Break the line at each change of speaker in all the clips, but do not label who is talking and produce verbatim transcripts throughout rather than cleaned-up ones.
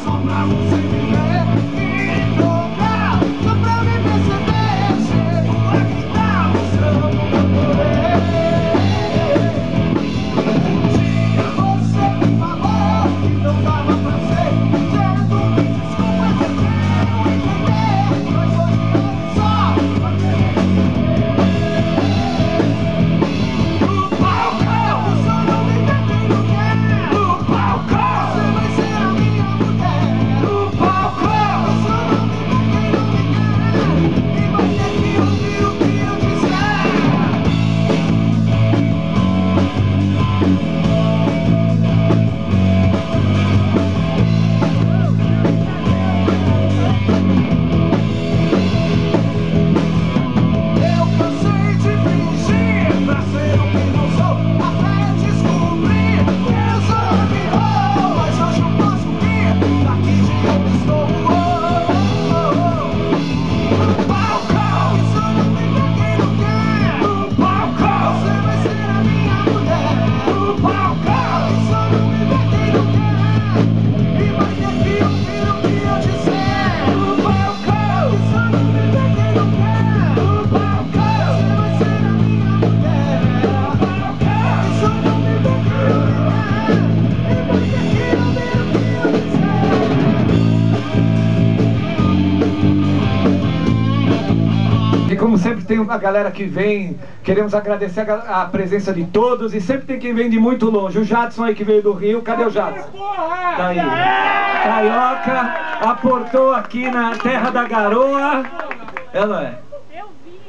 Como sempre tem uma galera que vem, queremos agradecer a, a presença de todos. E sempre tem quem vem de muito longe. O Jadson aí que veio do Rio, cadê o Jadson? Tá aí. Carioca, aportou aqui na terra da garoa. Ela é. Eu vi.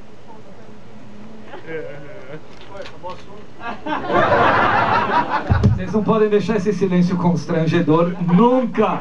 Vocês não podem deixar esse silêncio constrangedor nunca.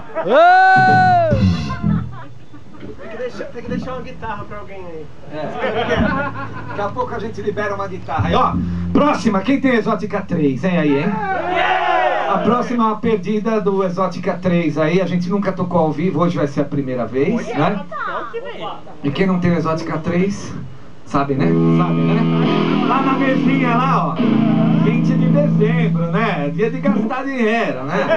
Tem que deixar uma guitarra pra alguém aí.
É. Daqui a pouco a gente libera uma guitarra. E ó, próxima, quem tem Exótica três? Hein aí, hein? A próxima é uma perdida do Exótica três aí. A gente nunca tocou ao vivo, hoje vai ser a primeira vez, né? E quem não tem o Exótica três, sabe, né? Sabe, né? Lá na mesinha lá, ó. vinte de dezembro, né? Dia de gastar dinheiro, né?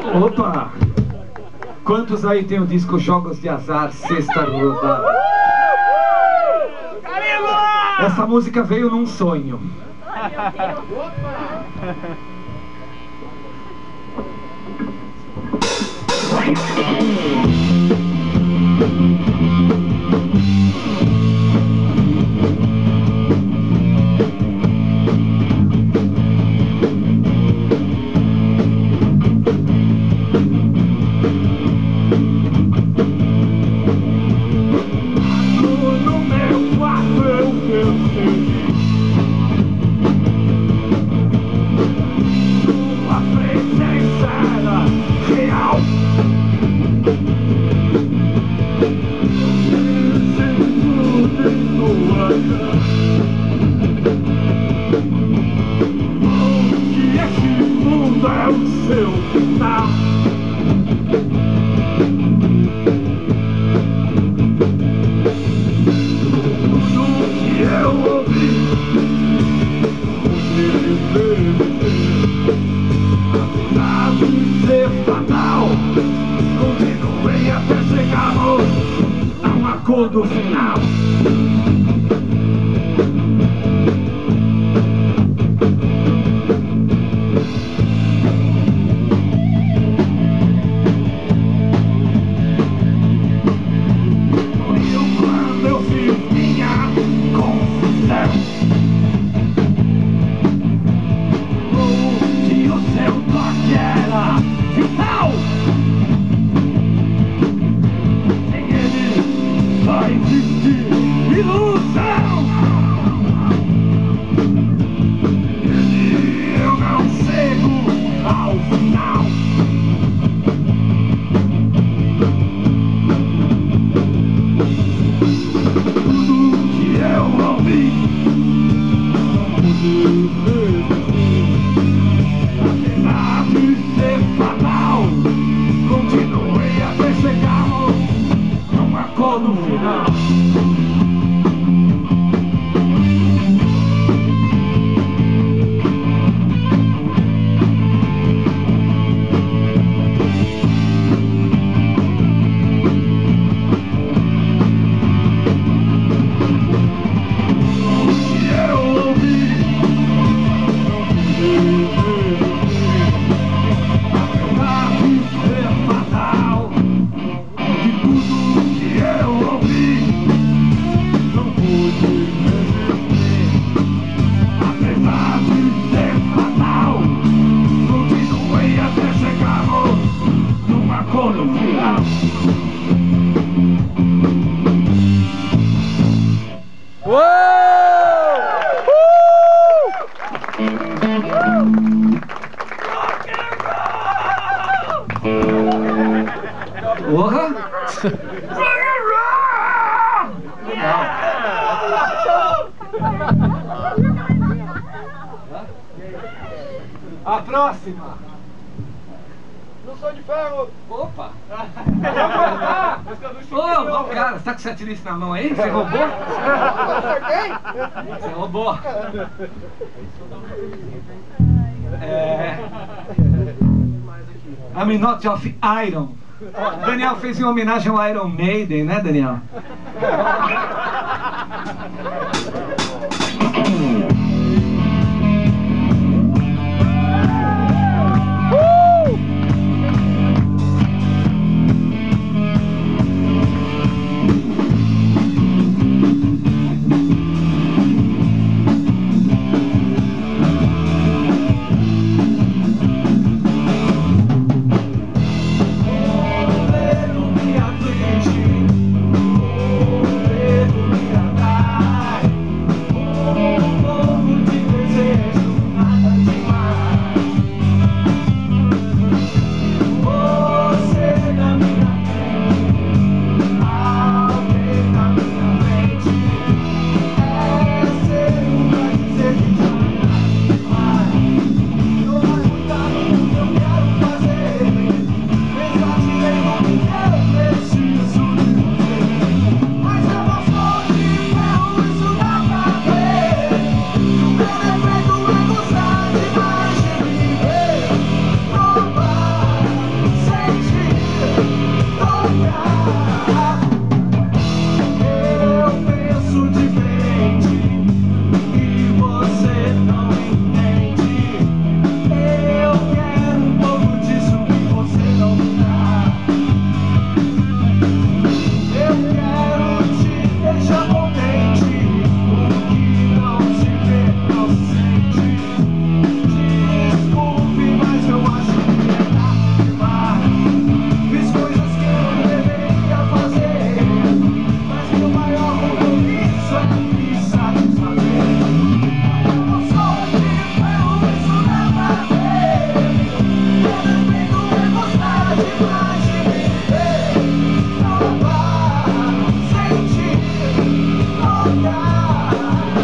Opa! Quantos aí tem o disco Jogos de Azar, sexta rodada? Essa música veio num sonho.
Do final. Morreu quando eu fiz minha confusão. Oh, que o seu toque era vital. Vai existir ilusão. E eu não chego ao final. Tudo que eu ouvi, apesar de ser fatal, continuei até chegarmos num acordo final.
Porra! A próxima!
Não sou de ferro!
Opa!
Música do Chiquinho!
Ô, cara, você tá com sete listas na mão aí? Você roubou? Você roubou! É... I'm not of Iron. Daniel fez em homenagem ao Iron Maiden, né, Daniel?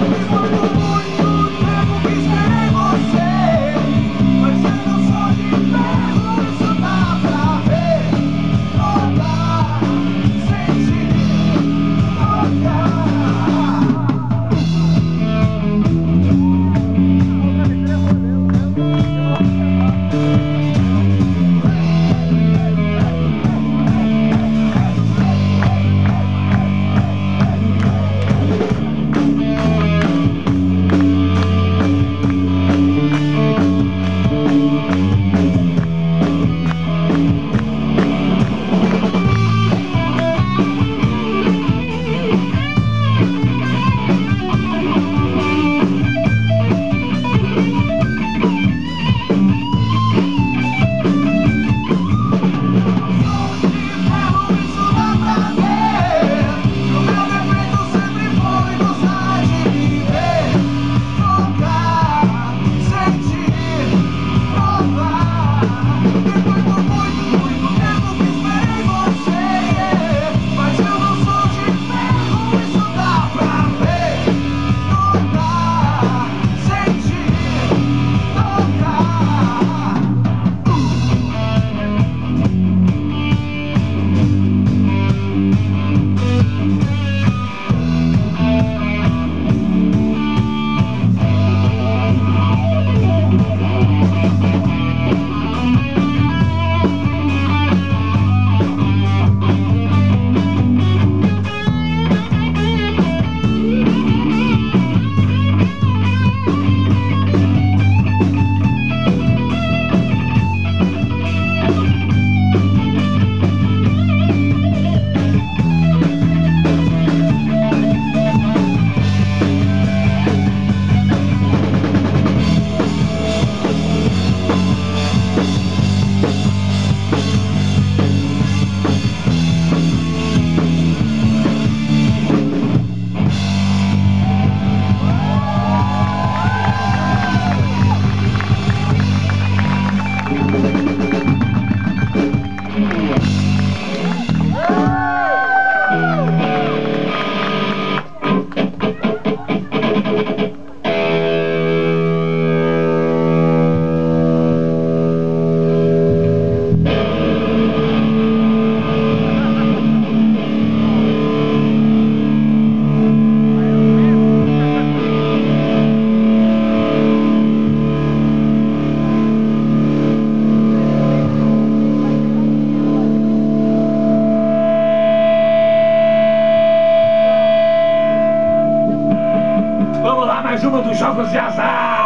Jogos de azar!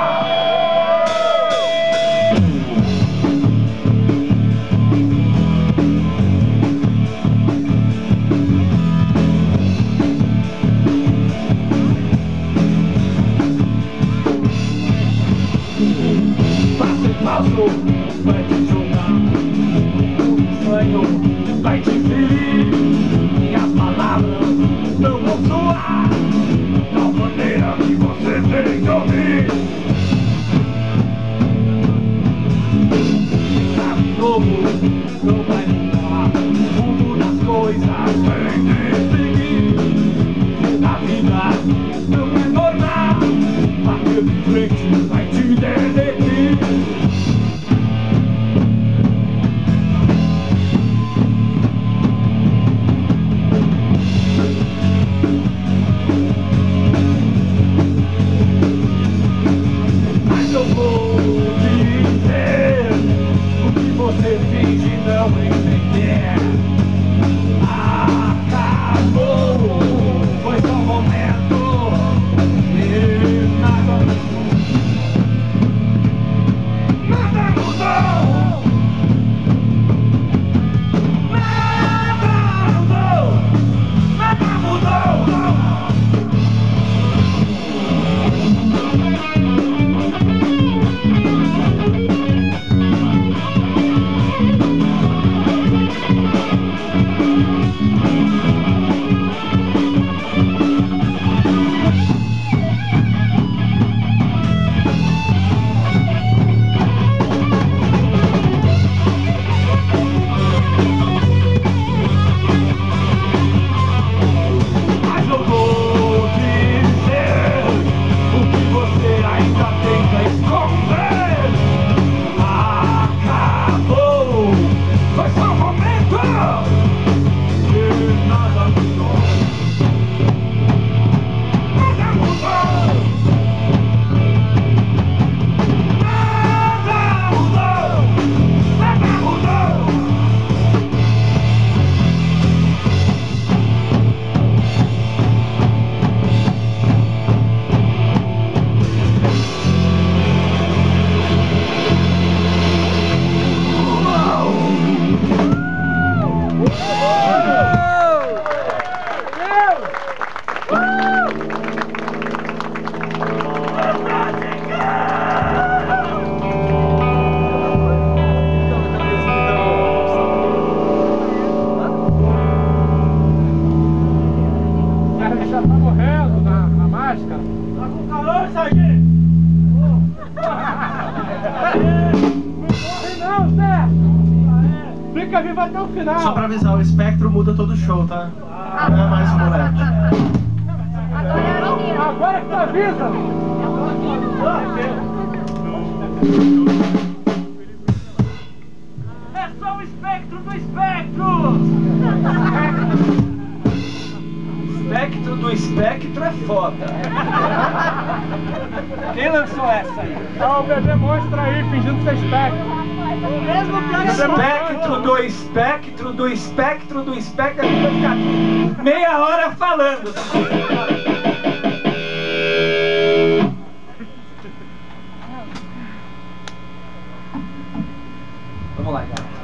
Passo e passo vai te jogar, o sonho vai te ferir, minhas palavras não vão soar da maneira que você tem que ouvir. Sabe novo, não vai mudar o mundo das coisas, tem que seguir. Na vida não é normal, bater de frente vai te derreter. Você finge não entender. Acabou, foi só um momento.
vivo até o final.
Só pra avisar, o espectro muda todo o show, tá? Não é mais um moleque.
Agora que tu avisa. É só o espectro do espectro.
Espectro do espectro é foda. Quem lançou essa aí?
Olha o bebê monstro aí, fingindo ser espectro.
Espectro do espectro do espectro do espectro. A gente vai ficar aqui meia hora falando. Vamos lá, galera.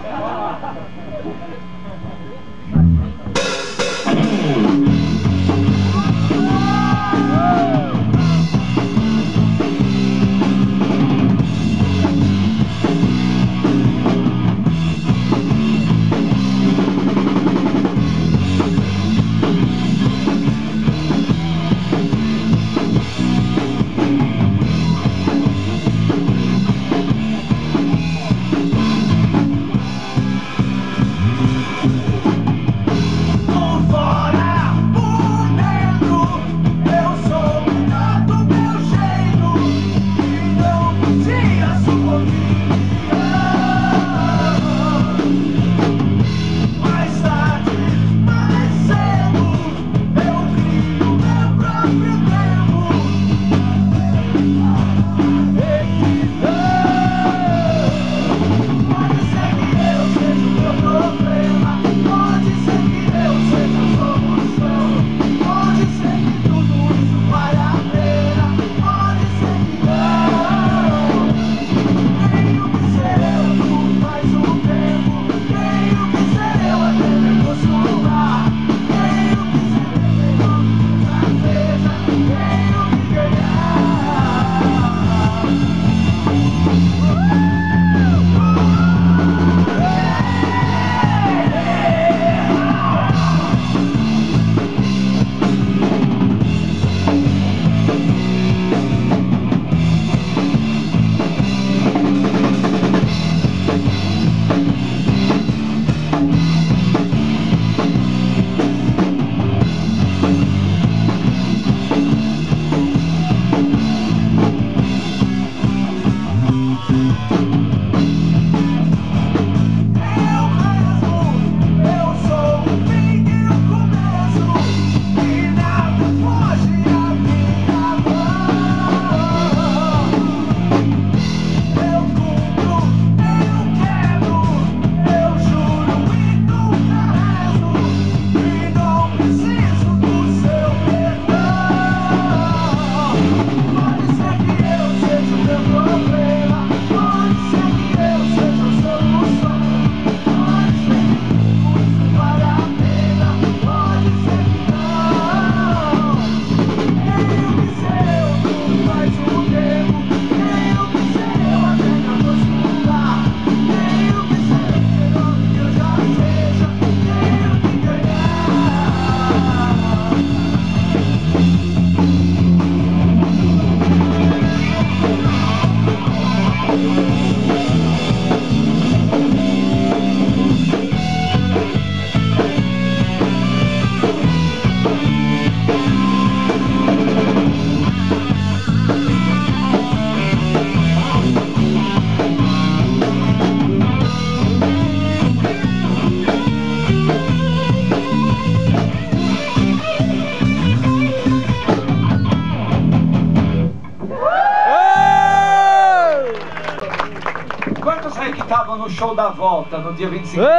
No show da volta, no dia vinte e cinco.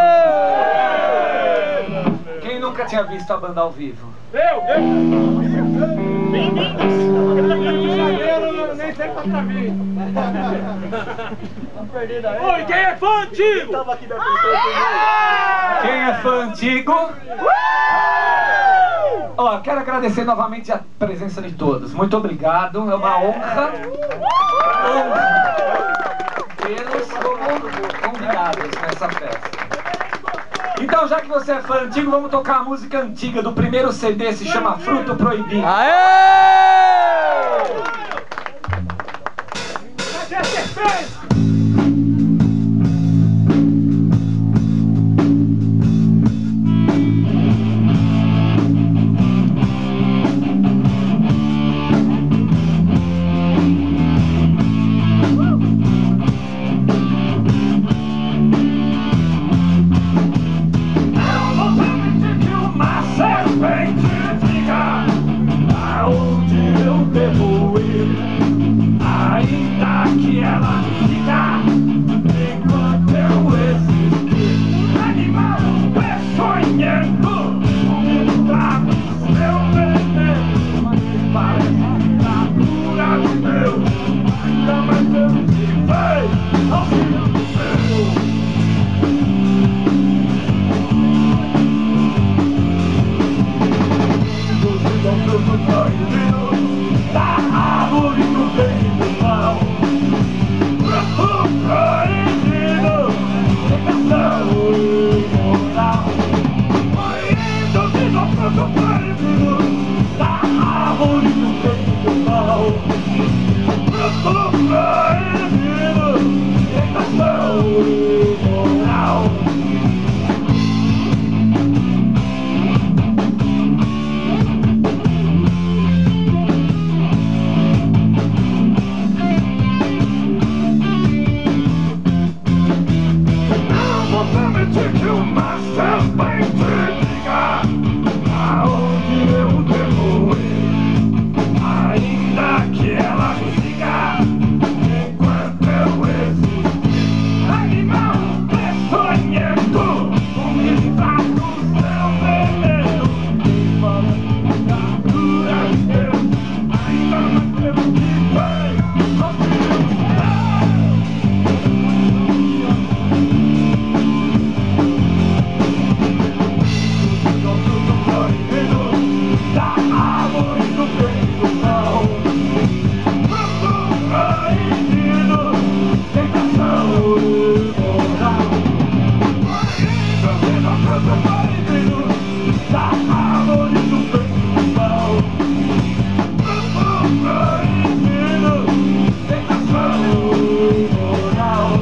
Quem nunca tinha visto a banda ao vivo?
Eu, eu. Bem-vindos. Nem sei pra mim. Oi, quem é fã antigo?
Quem é fã antigo? Ó, quero agradecer novamente a presença de todos. Muito obrigado, é uma honra. Honra tê-los como convidados nessa festa. Então, já que você é fã antigo, vamos tocar a música antiga do primeiro C D, se chama Fruto Proibido.
Aê!
Cadê a certeza?
demoer, ainda que ela diga, enquanto eu existir. Animal peçonhento, tá no seu veneno, parece natura de Deus, ainda mais eu te vejo, auxílio do meu. Da árvore do bem e do mal, fruto proibido, tentação imoral. Foi induzido ao fruto proibido, da árvore do bem e do mal, fruto proibido, tentação imoral. Que uma serpente diga aonde eu devo ir, ainda que ela siga enquanto eu existir. Animal peçonhento, com está no seu veneno, fala da cura de Deus, ainda mais pelo que vem, da árvore do bem e do mal, fruto proibido, tentação imoral. Induzido ao fruto proibido, da árvore do bem e do mal, fruto proibido, tentação imoral.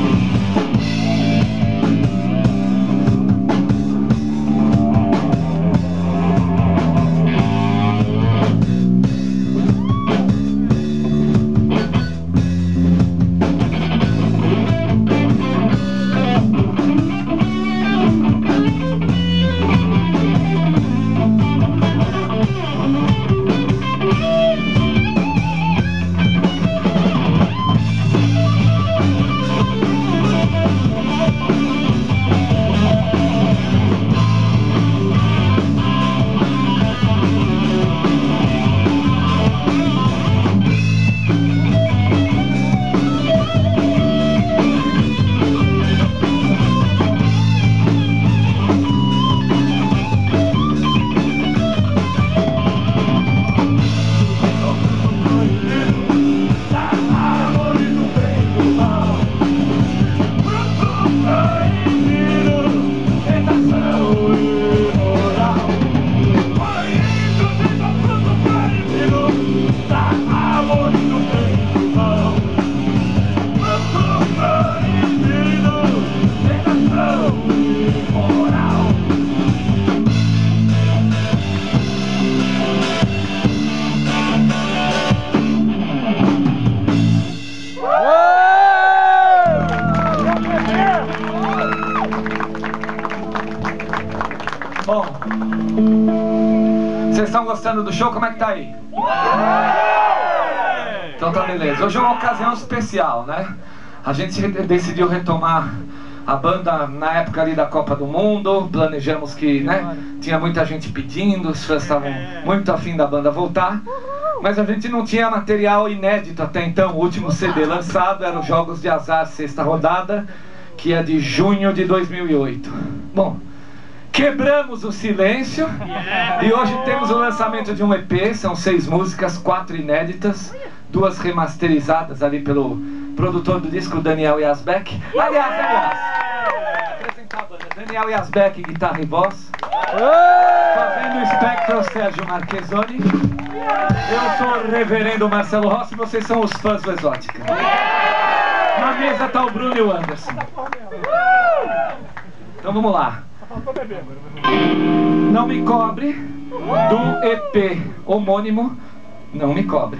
Bom, vocês estão gostando do show? Como é que tá aí? Então tá beleza. Hoje é uma ocasião especial, né? A gente decidiu retomar a banda na época ali da Copa do Mundo. Planejamos que, né, tinha muita gente pedindo, os fãs estavam muito afim da banda voltar. Mas a gente não tinha material inédito até então. O último C D lançado era os Jogos de Azar, sexta rodada, que é de junho de dois mil e oito. Bom, quebramos o silêncio e hoje temos o lançamento de um E P. São seis músicas, quatro inéditas, duas remasterizadas ali pelo produtor do disco, Daniel Yazbek. Aliás, aliás, apresentar a banda: Daniel Yazbek, guitarra e voz. Fazendo o espectro, Sérgio Marchesoni. Eu sou o reverendo Marcelo Rossi e vocês são os fãs do Exótica. Na mesa tá o Bruno e o Anderson. Então vamos lá. Não Me Cobre, do E P homônimo Não Me Cobre.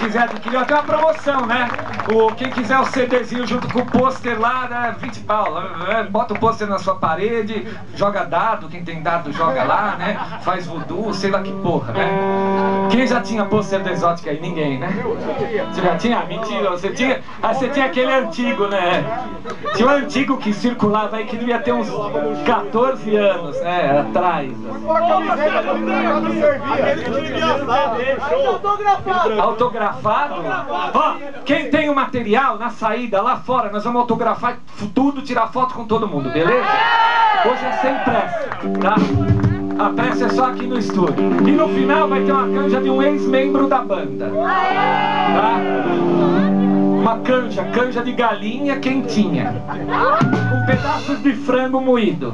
quiser adquirir, tem uma promoção, né? O, quem quiser o CDzinho junto com o pôster lá, né? vinte pau. Bota o pôster na sua parede, joga dado, quem tem dado joga lá, né? Faz voodoo, sei lá que porra, né? Quem já tinha pôster do Exótica aí? Ninguém, né? Você já tinha? Mentira, você tinha. Ah, você tinha aquele antigo, né? Tinha um antigo que circulava aí que devia ter uns quatorze anos, né? Atrás. Autografado? Ó, quem tem o material na saída lá fora, nós vamos autografar tudo, tirar foto com todo mundo, beleza? Hoje é sem pressa, tá? A pressa é só aqui no estúdio. E no final vai ter uma canja de um ex-membro da banda, tá? Uma canja, canja de galinha quentinha, com pedaços de frango moído.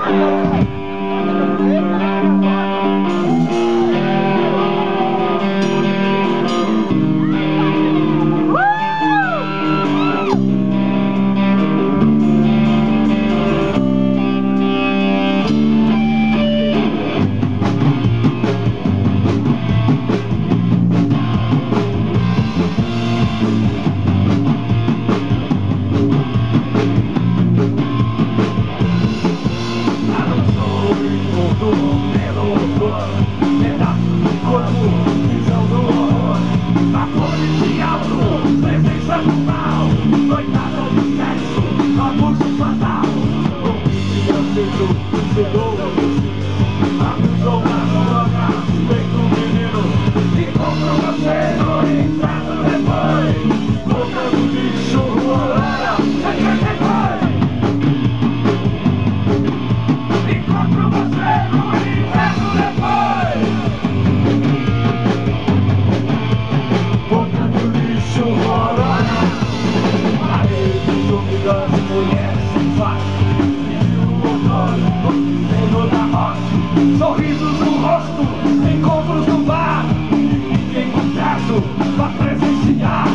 Sorrisos no rosto, encontros no bar, ninguém por perto pra presenciar.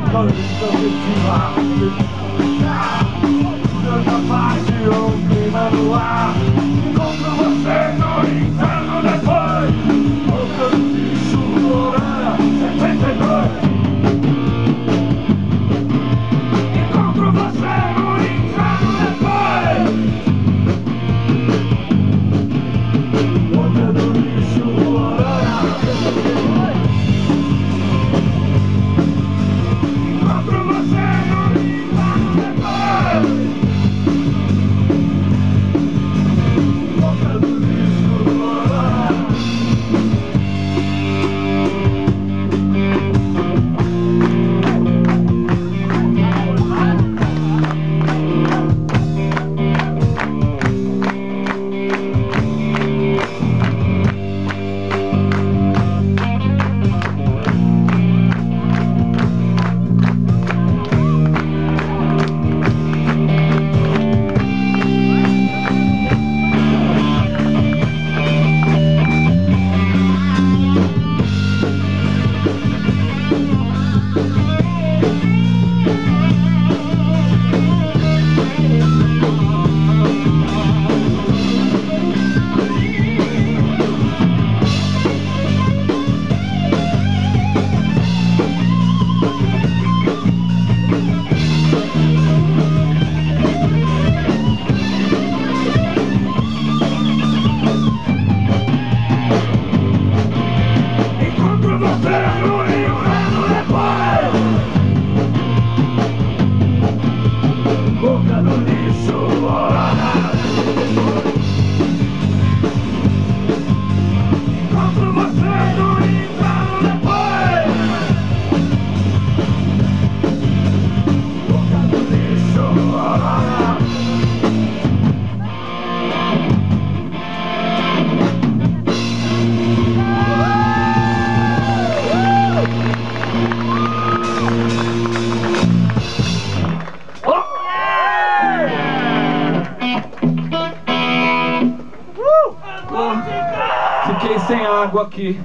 Tanta paz e um clima no ar. Encontro você no inferno depois. Boca do lixo, Lorana, setenta e dois. Encontro você no inferno depois. Boca do lixo, Lorana. Encontro você no inferno depois. Boca do lixo, Lorana. Encontro você no inferno depois. Boca do lixo, Lorana. Encontro você no inferno depois. Boca do lixo, Lorana. Fiquei sem água aqui.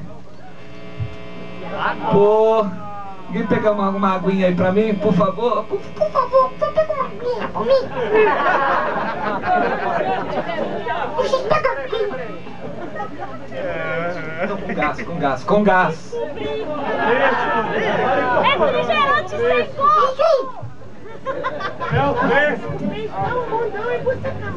Pô, alguém pegar uma, uma aguinha aí pra mim, por favor? Por, por favor, você pega uma aguinha pra mim? Você pega aguinha. Então, com gás, com gás, com gás.
Refrigerante sem gol!
É o preço!
Não, bundão e botecão.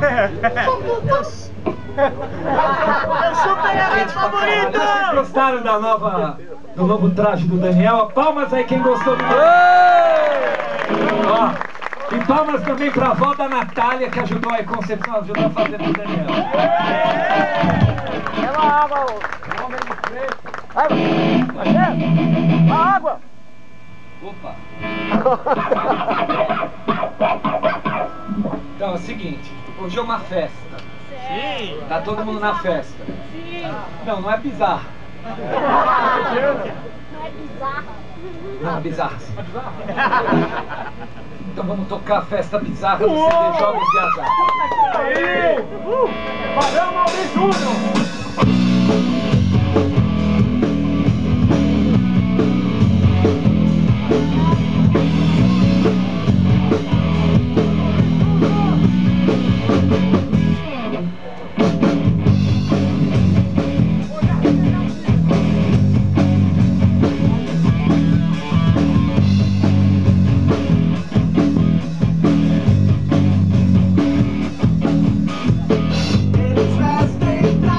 É o super-herói favorito!
Vocês gostaram da nova, do novo traje do Daniel? Palmas aí quem gostou do Ó, e palmas também pra avó da Natália que ajudou a concepção, ajudou a fazer pro Daniel.
É uma água, água! A água!
Opa! Então é o seguinte, hoje é uma festa.
Sim!
Tá todo mundo na festa.
Sim.
Não, não é bizarro.
Não é bizarra.
Não, é bizarro. Então vamos tocar a festa bizarra do C D Jogos de Azar.
Aí! Uh! Valeu, Maurício Júnior!
Eles vestem pra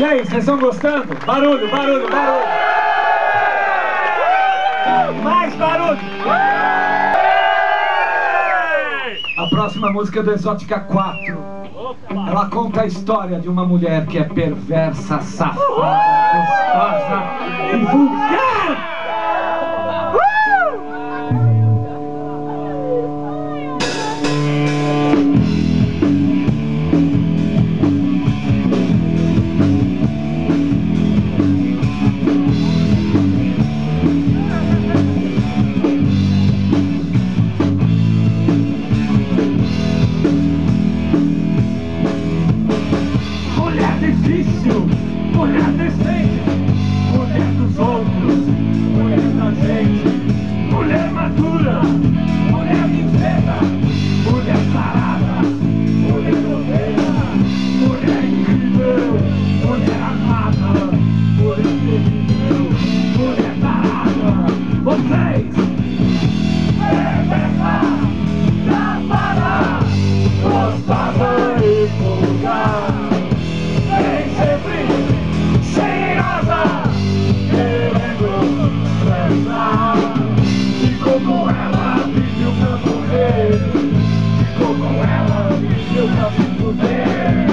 E aí, vocês estão gostando? Barulho, barulho, barulho! Mais barulho! A próxima música é do Exótica quatro. Ela conta a história de uma mulher que é perversa, safada, gostosa e vulgar!
Mulher decente, mulher dos outros, mulher da gente, mulher madura, mulher vivenda, mulher sarada, mulher ovelha, mulher incrível, mulher amada, mulher terrível, mulher tarada. Vocês, perversa, safada, gostosa e vulgar. Ficou com ela, viveu pra morrer. Ficou com ela, viveu pra se fuder.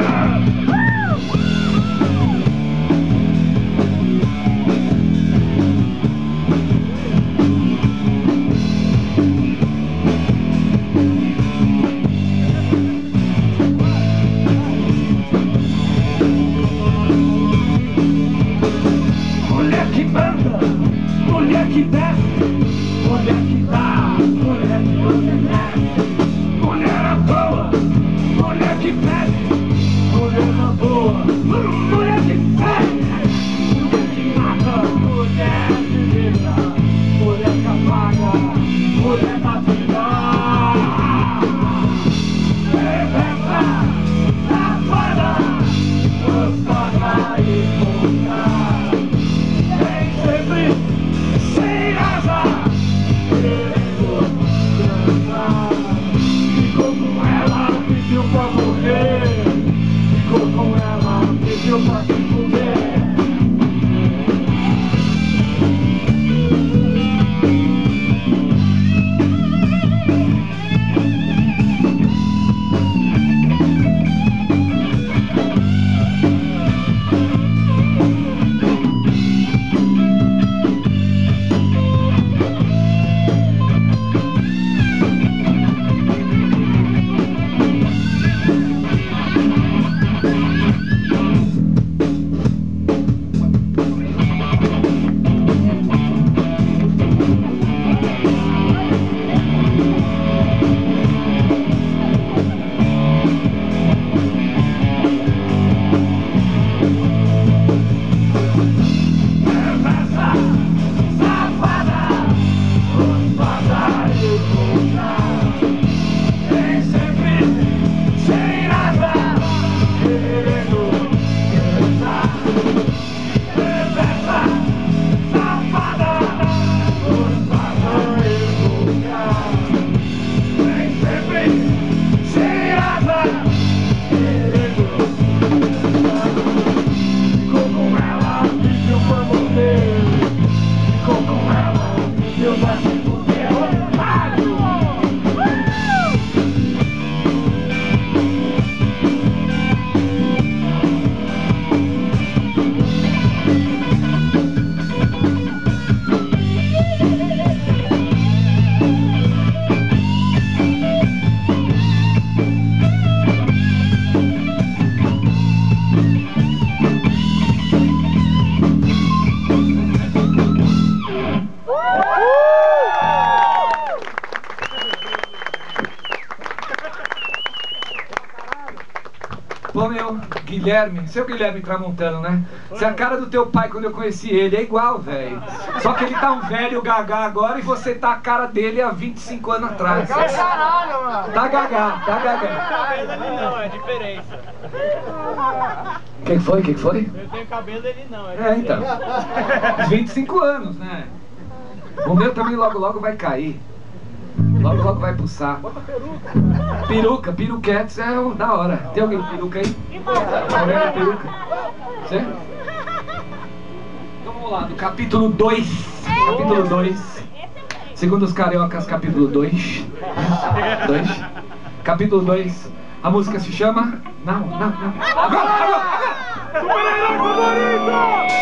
Mulher que manda, mulher que desce, mulher que dá, mulher que obedece, mulher à toa, mulher que pede, mulher na boa, mulher que segue, mulher que mata, mulher que vida, mulher que apaga, mulher da vida. Perversa, safada, gostosa e vulgar. Ficou com ela, pediu pra morrer. Ficou com ela, pediu pra se fuder.
Pô, meu, Guilherme, seu Guilherme Tramontano, né? Você é a cara do teu pai quando eu conheci ele, é igual, velho. Só que ele tá um velho gagá agora e você tá a cara dele há vinte e cinco anos atrás.
Caralho, mano.
Tá gagá, tá gagá.
Cabelo ele não, é diferença.
O que foi, o que foi?
Eu tenho cabelo ele não, é
É, então. vinte e cinco anos, né? O meu também logo logo vai cair. Logo logo vai pro saco.
Bota peruca.
Peruca, peruquetes é o da hora. Tem alguém com peruca aí? Alguém com peruca? Você? Então vamos lá, do capítulo dois. Capítulo dois. Segundo os cariocas, capítulo dois. dois. Capítulo dois. A música se chama... Não, não, não. Agora, agora, agora!
Super-herói favorito!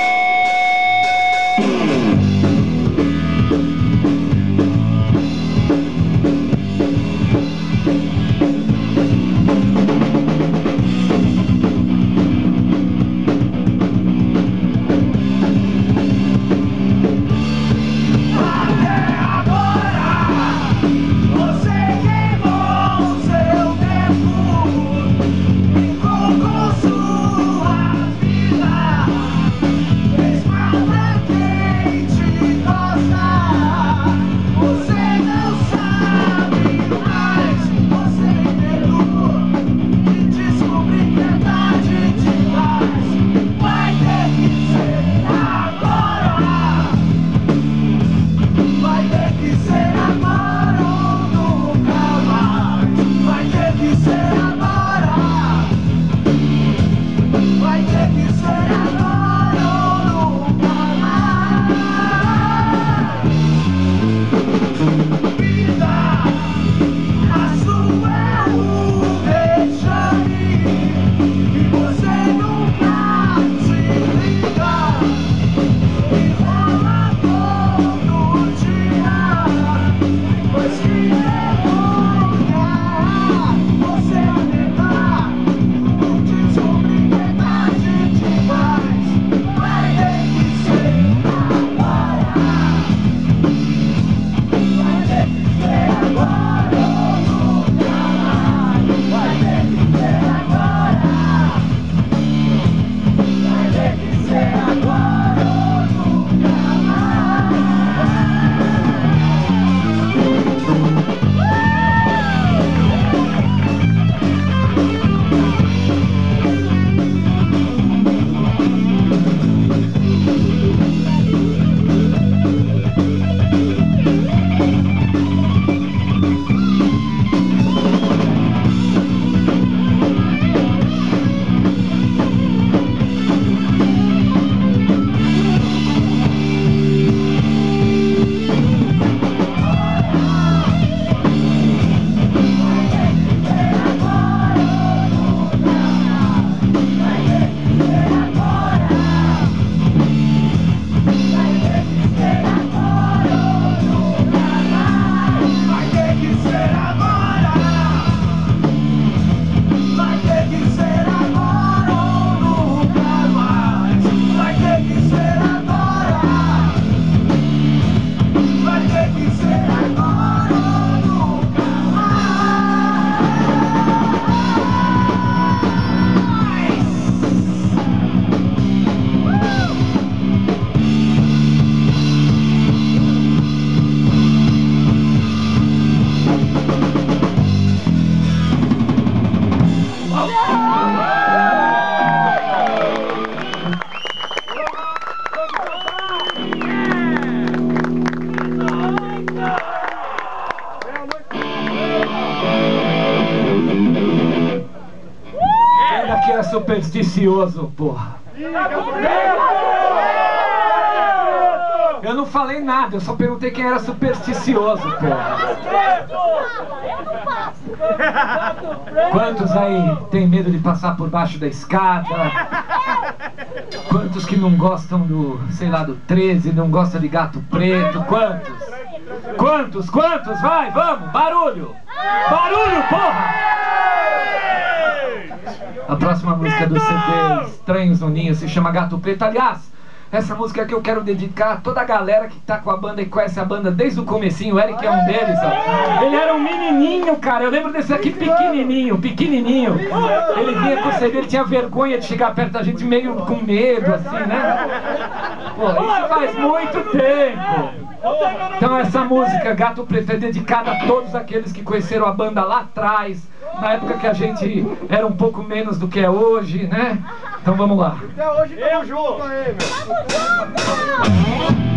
Supersticioso, porra. Eu não falei nada, eu só perguntei quem era supersticioso, porra. Quantos aí tem medo de passar por baixo da escada? Quantos que não gostam do, sei lá, do treze, não gostam de gato preto? Quantos? Quantos? Quantos? Vai, vamos, barulho! Barulho, porra! A próxima música do C D Estranhos no Ninho se chama Gato Preto. Aliás, essa música que eu quero dedicar a toda a galera que tá com a banda e conhece a banda desde o comecinho. O Eric é um deles, ó. Ele era um menininho, cara. Eu lembro desse aqui pequenininho, pequenininho. Ele vinha com o C D, ele tinha vergonha de chegar perto da gente, meio com medo, assim, né? Pô, isso faz muito tempo. Então essa música, Gato Preto, é dedicada a todos aqueles que conheceram a banda lá atrás, na época que a gente era um pouco menos do que é hoje, né? Então vamos lá.
Até hoje tamo junto aí, meu.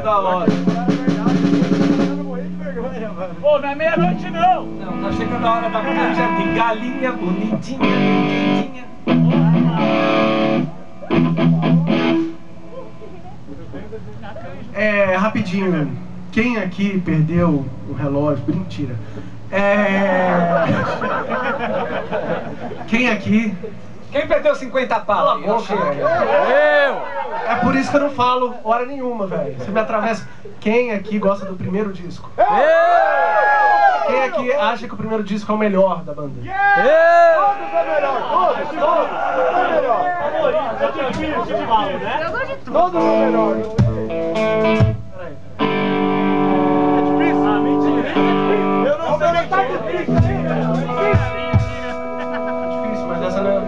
chegando a hora.
Pô, não é meia-noite não!
Não, tá chegando a hora da canja de galinha bonitinha, bonitinha.
É, rapidinho. Quem aqui perdeu o relógio? Mentira. É... Quem aqui...
Quem perdeu cinquenta pau?
Eu chego. É por isso que eu não falo hora nenhuma, velho. Você me atravessa. Quem aqui gosta do primeiro disco? Quem aqui acha que o primeiro disco é o melhor da banda?
Todos é melhor, todos, todos é melhor.
É difícil de mal, né?
Eu gosto de tudo.
Todos é melhor.
Peraí.
É difícil? Ah, mentira.
Eu não sei nem tá difícil ainda.
É difícil, mas essa não é...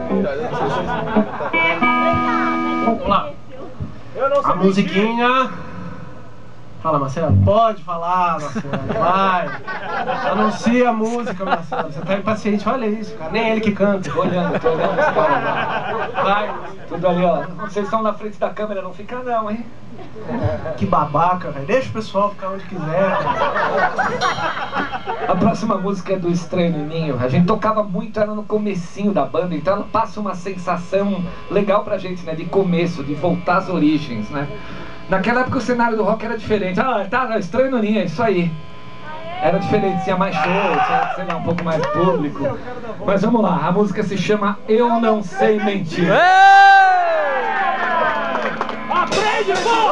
Vamos lá.
Eu não sei
A musiquinha... Fala, Marcelo. Pode falar, Marcelo. Vai. Anuncia a música, Marcelo. Você tá impaciente. Olha isso, cara. Nem ele que canta.
Tô olhando, tô olhando esse cara lá. Vai, tudo ali, ó. Vocês estão na frente da câmera, não fica não, hein?
Que babaca, velho. Deixa o pessoal ficar onde quiser, cara.
A próxima música é do Estranho no Ninho. A gente tocava muito, era no comecinho da banda, então ela passa uma sensação legal pra gente, né? De começo, de voltar às origens, né? Naquela época o cenário do rock era diferente. Ah, tá, Estranho no Ninho, é isso aí. Era diferente, tinha mais show, tinha, sei lá, um pouco mais público. Mas vamos lá, a música se chama Eu Não Sei Mentir.
Aprende, pô!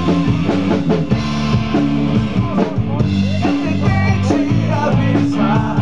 Te avisar.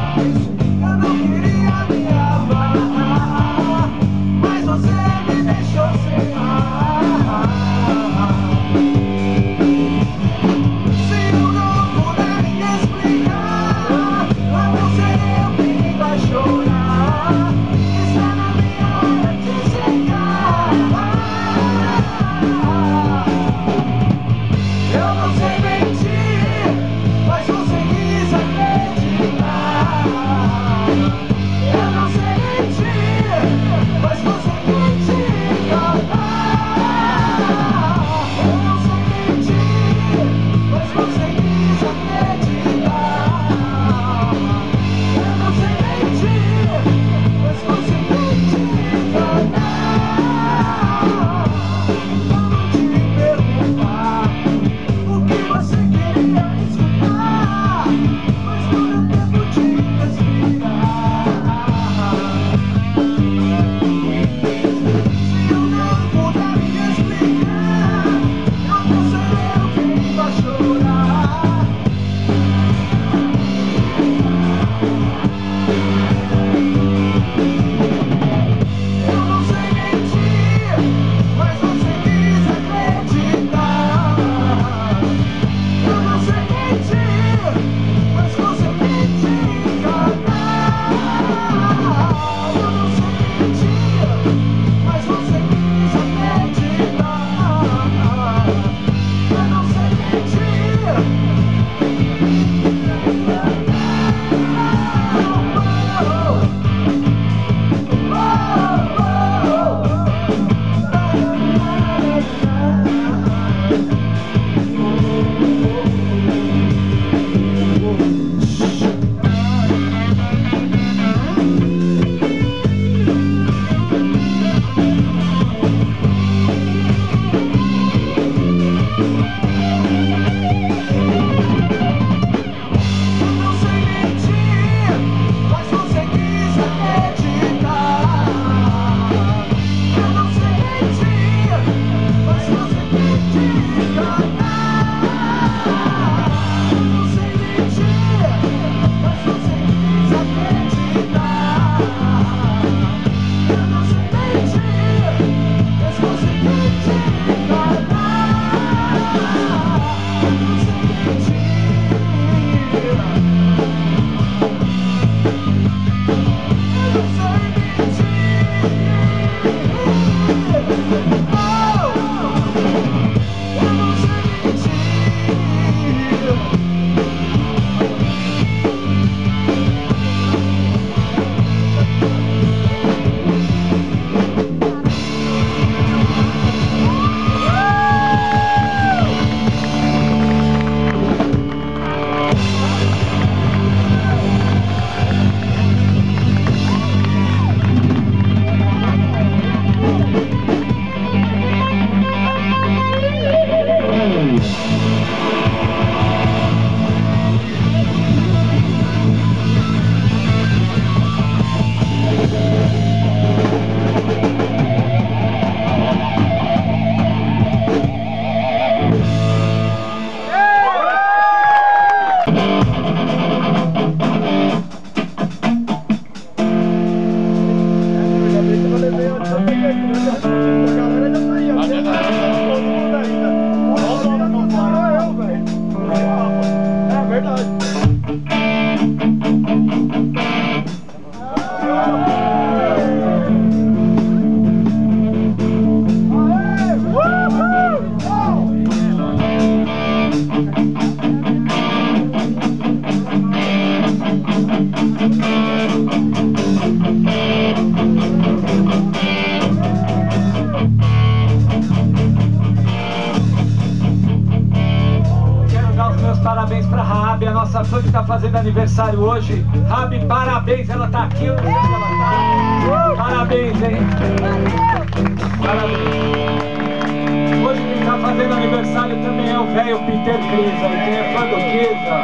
Parabéns pra Rabi, a nossa fã que tá fazendo aniversário hoje. Rabi, parabéns, ela tá aqui, eu não sei se ela tá. Parabéns, hein? Parabéns. Hoje quem tá fazendo aniversário também é o velho Peter Kisa, quem é fã do Kisa.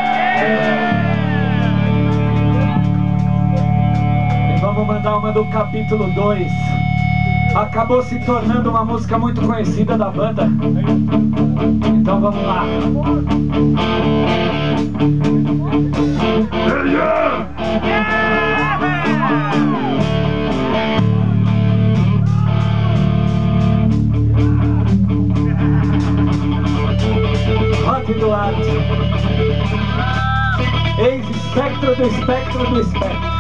E vamos mandar uma do capítulo dois. Acabou se tornando uma música muito conhecida da banda. Então vamos lá. Rock Duarte, ex-espectro do espectro do espectro.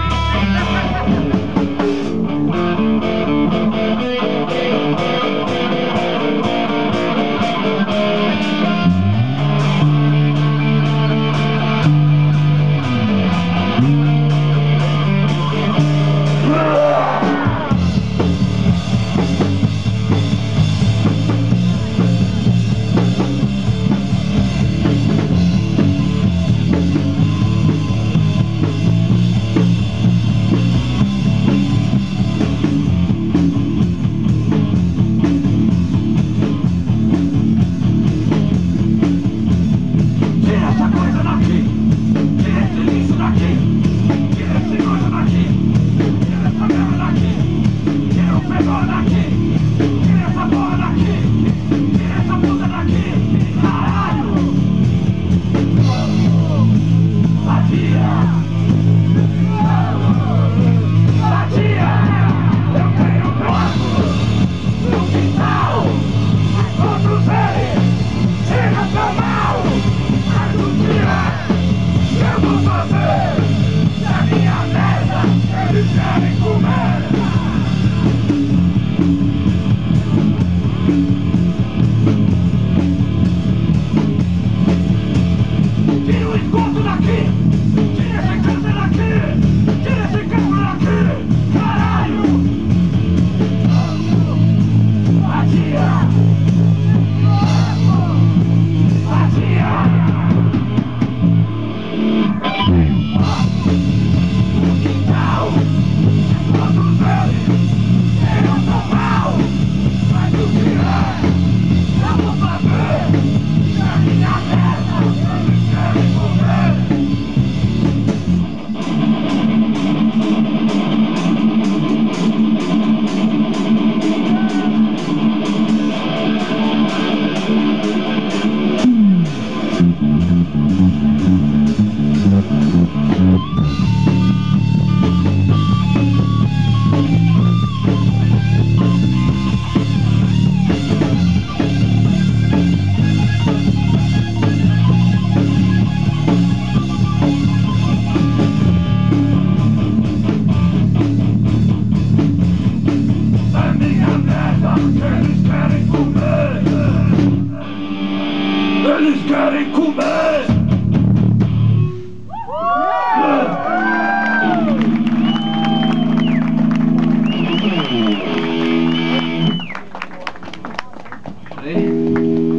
Eles querem comer!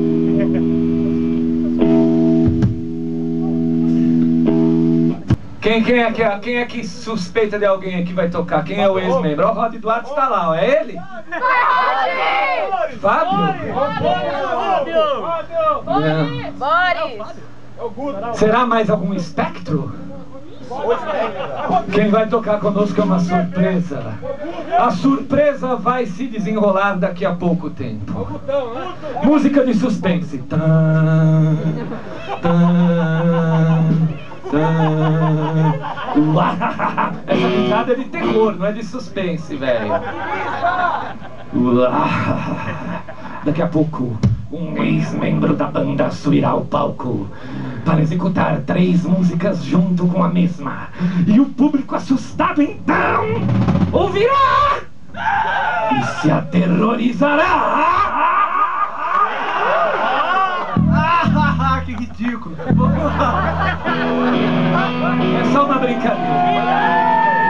Quem Quem, quem, é que, quem é que suspeita de alguém aqui vai tocar? Quem é o ex-membro? Ó, o Rod Duarte está lá, ó. É ele? Fábio?
Boris!
Boris! Será mais algum espectro? Quem vai tocar conosco é uma surpresa. A surpresa vai se desenrolar daqui a pouco tempo. Música de suspense. Tan, tan, tan. Essa risada é de terror, não é de suspense, velho. Daqui a pouco, um ex-membro da banda subirá ao palco para executar três músicas junto com a mesma. E o público assustado então ouvirá e se aterrorizará.
Ah, que ridículo.
É só uma brincadeira.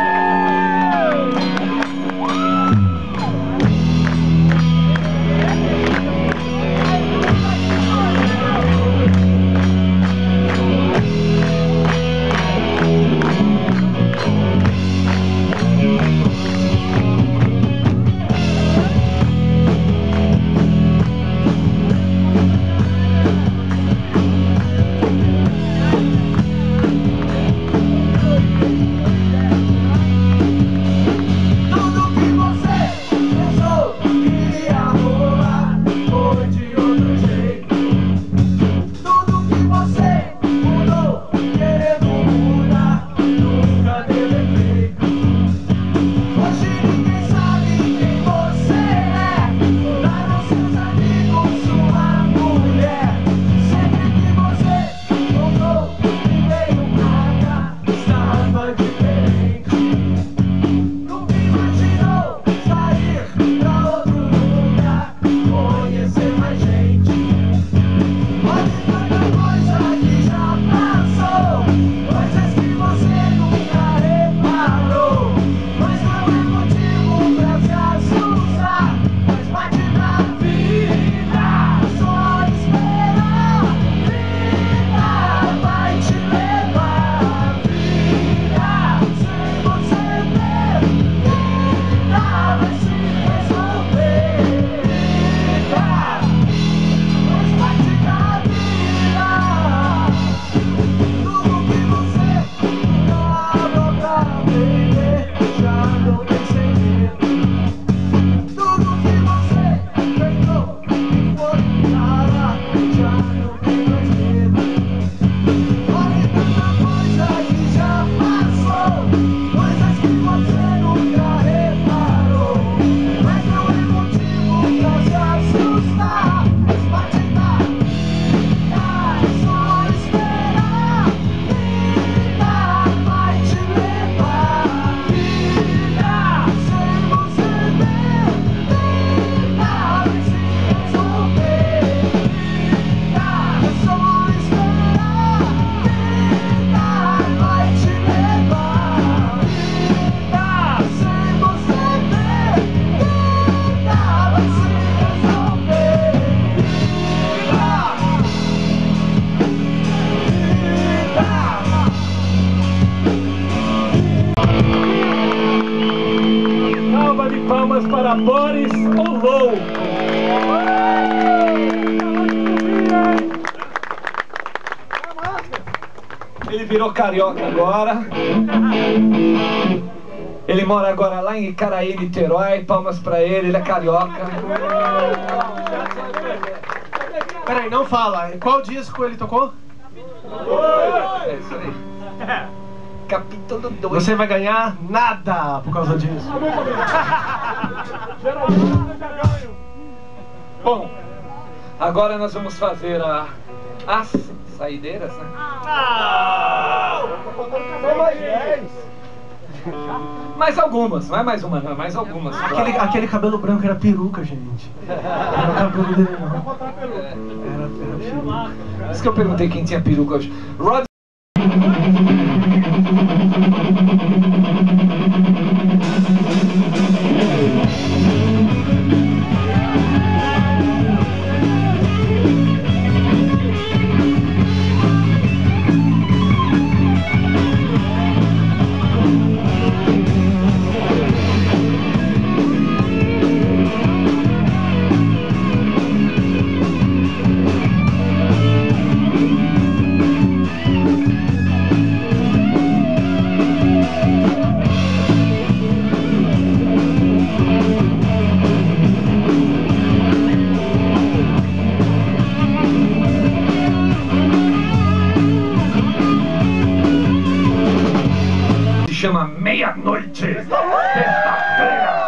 Palmas para Boris, o louco! Ele virou carioca agora. Ele mora agora lá em Icaraí, Niterói. Palmas pra ele, ele é carioca.
Peraí, não fala. Em qual disco ele tocou?
É isso aí. Capítulo dois.
Você vai ganhar nada por causa disso.
Bom, agora nós vamos fazer a, as saideiras, né?
Ah!
Mais algumas, não é mais uma, não, é mais algumas.
Aquele, aquele cabelo branco era peruca, gente. Era o cabelo dele, não.
É.
Era, era peruca.
Por isso que eu perguntei quem tinha peruca hoje. Rod... chama Meia-Noite, sexta-feira.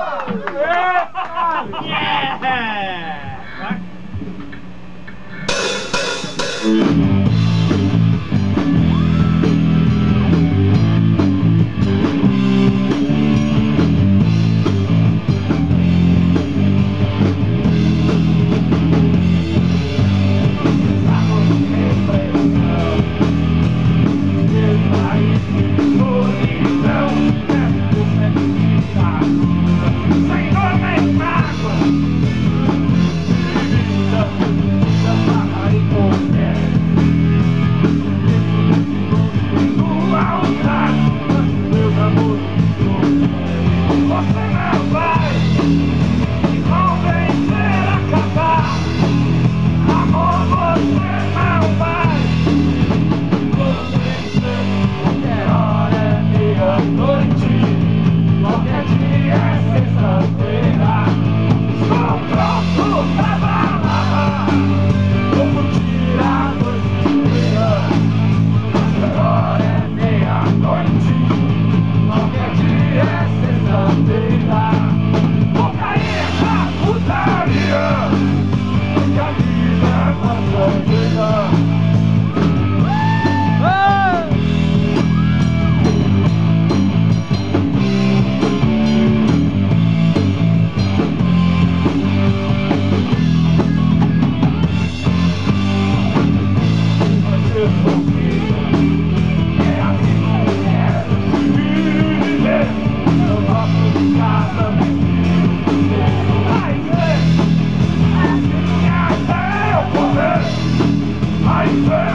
I